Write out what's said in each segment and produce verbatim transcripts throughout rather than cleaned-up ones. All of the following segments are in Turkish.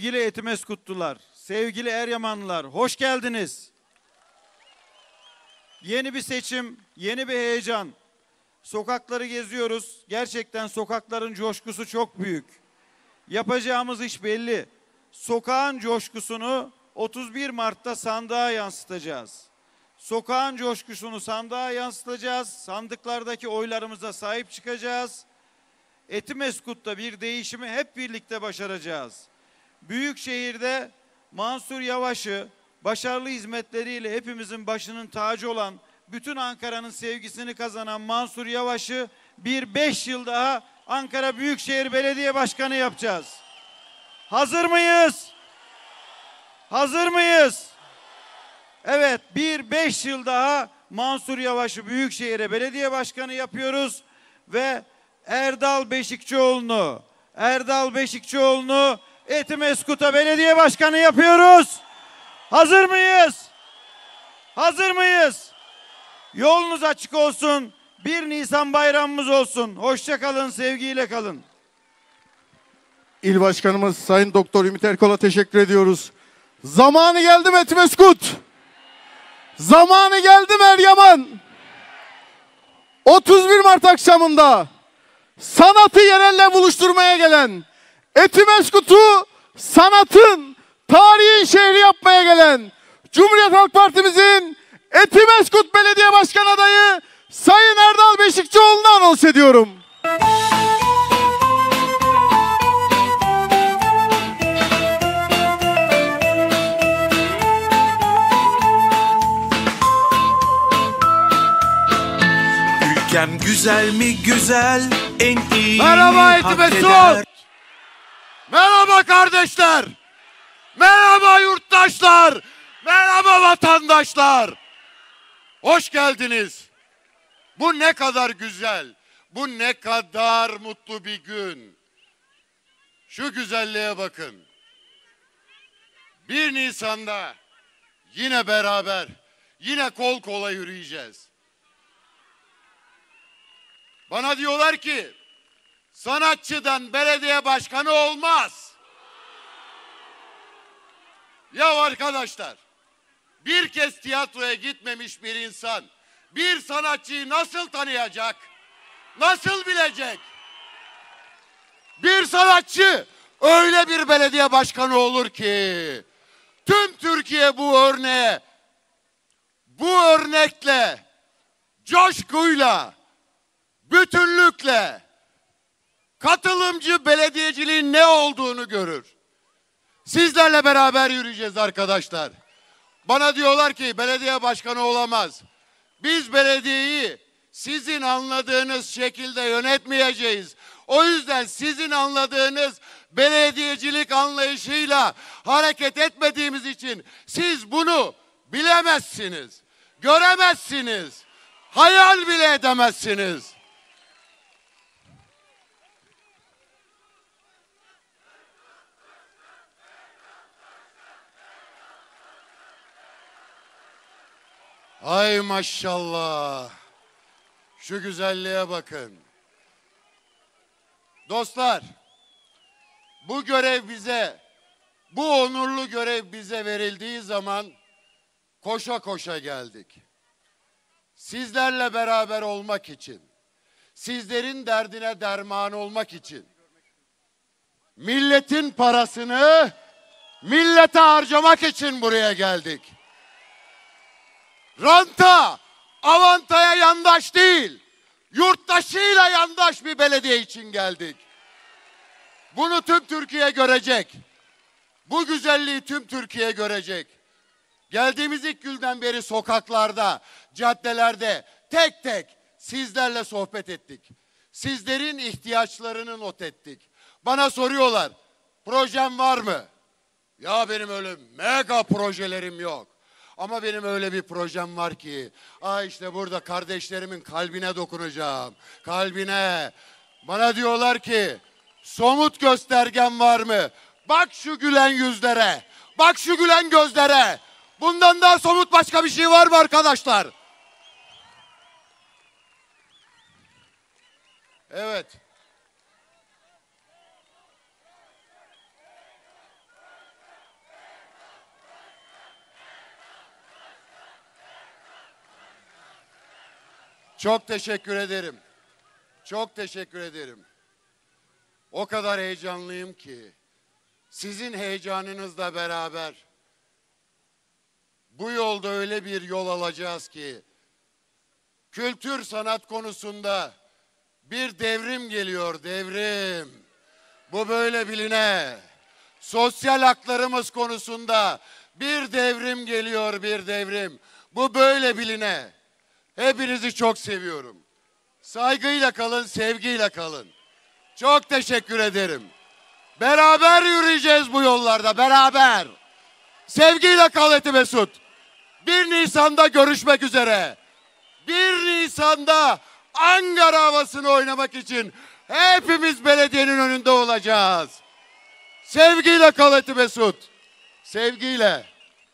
Sevgili Etimeskutlular, sevgili Eryamanlılar, hoş geldiniz. Yeni bir seçim, yeni bir heyecan. Sokakları geziyoruz. Gerçekten sokakların coşkusu çok büyük. Yapacağımız iş belli. Sokağın coşkusunu otuz bir Mart'ta sandığa yansıtacağız. Sokağın coşkusunu sandığa yansıtacağız. Sandıklardaki oylarımıza sahip çıkacağız. Etimeskut'ta bir değişimi hep birlikte başaracağız. Büyükşehir'de Mansur Yavaş'ı başarılı hizmetleriyle hepimizin başının tacı olan, bütün Ankara'nın sevgisini kazanan Mansur Yavaş'ı bir beş yıl daha Ankara Büyükşehir Belediye Başkanı yapacağız. Hazır mıyız? Hazır mıyız? Evet, bir beş yıl daha Mansur Yavaş'ı Büyükşehir'e belediye başkanı yapıyoruz ve Erdal Beşikçioğlu'nu, Erdal Beşikçioğlu'nu Etimeskut'a belediye başkanı yapıyoruz. Hazır mıyız? Hazır mıyız? Yolunuz açık olsun. bir Nisan bayramımız olsun. Hoşça kalın, sevgiyle kalın. İl Başkanımız Sayın Doktor Ümit Erkol'a teşekkür ediyoruz. Zamanı geldi mi Etimeskut? Zamanı geldi mi Eryaman? otuz bir Mart akşamında sanatı yerelle buluşturmaya gelen, Etimeskut'u sanatın, tarihin şehri yapmaya gelen Cumhuriyet Halk Partimizin Etimeskut Belediye Başkan adayı Sayın Erdal Beşikçioğlu'nu anons ediyorum. Ülkem güzel mi güzel, en iyi. Merhaba Etimeskut. Merhaba kardeşler. Merhaba yurttaşlar. Merhaba vatandaşlar. Hoş geldiniz. Bu ne kadar güzel. Bu ne kadar mutlu bir gün. Şu güzelliğe bakın. bir Nisan'da yine beraber, yine kol kola yürüyeceğiz. Bana diyorlar ki sanatçıdan belediye başkanı olmaz. Ya arkadaşlar, bir kez tiyatroya gitmemiş bir insan bir sanatçıyı nasıl tanıyacak? Nasıl bilecek? Bir sanatçı öyle bir belediye başkanı olur ki tüm Türkiye bu örneğe, bu örnekle, coşkuyla, bütünlükle katılımcı belediyeciliğin ne olduğunu görür. Sizlerle beraber yürüyeceğiz arkadaşlar. Bana diyorlar ki belediye başkanı olamaz. Biz belediyeyi sizin anladığınız şekilde yönetmeyeceğiz. O yüzden sizin anladığınız belediyecilik anlayışıyla hareket etmediğimiz için siz bunu bilemezsiniz, göremezsiniz, hayal bile edemezsiniz. Ay maşallah. Şu güzelliğe bakın. Dostlar, bu görev bize, bu onurlu görev bize verildiği zaman koşa koşa geldik. Sizlerle beraber olmak için, sizlerin derdine derman olmak için, milletin parasını millete harcamak için buraya geldik. Ranta, avantaya yandaş değil, yurttaşıyla yandaş bir belediye için geldik. Bunu tüm Türkiye görecek. Bu güzelliği tüm Türkiye görecek. Geldiğimiz ilk günden beri sokaklarda, caddelerde tek tek sizlerle sohbet ettik. Sizlerin ihtiyaçlarını not ettik. Bana soruyorlar, projem var mı? Ya benim öyle mega projelerim yok. Ama benim öyle bir projem var ki, aa işte burada kardeşlerimin kalbine dokunacağım. Kalbine. Bana diyorlar ki, somut göstergen var mı? Bak şu gülen yüzlere, bak şu gülen gözlere. Bundan daha somut başka bir şey var mı arkadaşlar? Evet. Çok teşekkür ederim. Çok teşekkür ederim. O kadar heyecanlıyım ki sizin heyecanınızla beraber bu yolda öyle bir yol alacağız ki kültür sanat konusunda bir devrim geliyor, devrim. Bu böyle biline. Sosyal haklarımız konusunda bir devrim geliyor, bir devrim. Bu böyle biline. Hepinizi çok seviyorum. Saygıyla kalın, sevgiyle kalın. Çok teşekkür ederim. Beraber yürüyeceğiz bu yollarda, beraber. Sevgiyle kal Etimesgut. bir Nisan'da görüşmek üzere. bir Nisan'da Ankara havasını oynamak için hepimiz belediyenin önünde olacağız. Sevgiyle kal Etimesgut. Sevgiyle.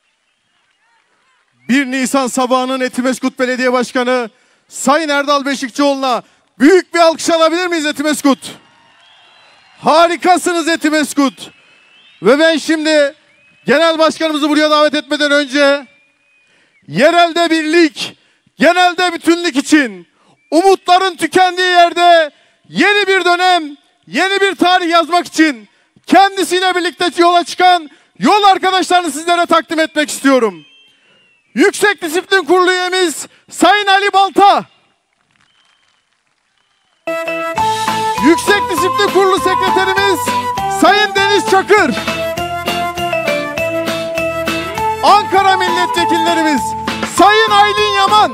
bir Nisan sabahının Etimesgut Belediye Başkanı Sayın Erdal Beşikçioğlu'na büyük bir alkış alabilir miyiz Etimesgut? Harikasınız Etimesgut. Ve ben şimdi genel başkanımızı buraya davet etmeden önce yerelde birlik, genelde bütünlük için umutların tükendiği yerde yeni bir dönem, yeni bir tarih yazmak için kendisiyle birlikte yola çıkan yol arkadaşlarını sizlere takdim etmek istiyorum. Yüksek Disiplin Kurulu üyemiz Sayın Ali Balta. Yüksek Disiplin Kurulu Sekreterimiz Sayın Deniz Çakır. Ankara Milletvekillerimiz Sayın Aylin Yaman.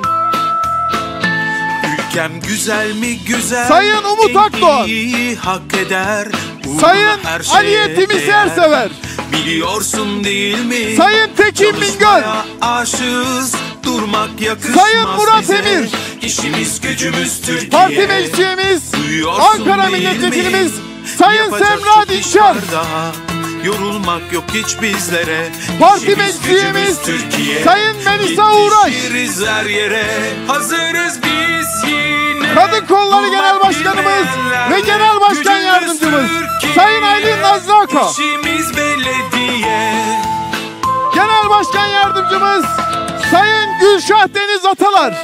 Ülkem güzel mi güzel, Sayın Umut en Akdoğan. iyi hak eder. Uğruna Sayın her şeye Aliye Timiz değer. Ersever. Biliyorsun değil mi? Sayın Tekin Bingöl. Çalışmaya aşığız, durmak yakışmaz Sayın Murat bize. Emir. İşimiz gücümüz Türkiye. Parti meclis üyemiz Duyuyorsun Ankara değil Milletvekilimiz mi? Sayın Yapacak Semra çok iş var Dinçer. daha. Yorulmak yok hiç bizlere. Parti İşimiz meclis gücümüz üyemiz Türkiye. Sayın Melisa Uğraş. Yetişiriz her yere. Hazırız biz yine. Kadın Kolları Genel Başkanımız ve Genel Başkan Yardımcımız Sayın Aylin Nazlı Aka. İşimiz belediye. Genel Başkan Yardımcımız Sayın Gülşah Deniz Atalar.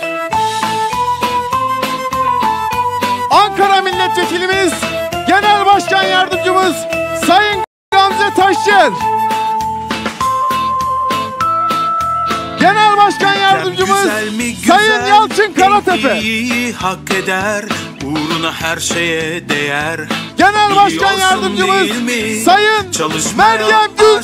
Ankara Milletvekilimiz Genel Başkan Yardımcımız Sayın Gamze Taşçıer. Genel Başkan Yardımcımız Güzel mi güzel, Sayın Yalçın Karatepe. en iyi hak eder. Uğruna her şeye değer. Genel Başkan Biliyorsun Yardımcımız değil mi? Sayın Çalışmaya Meryem Gül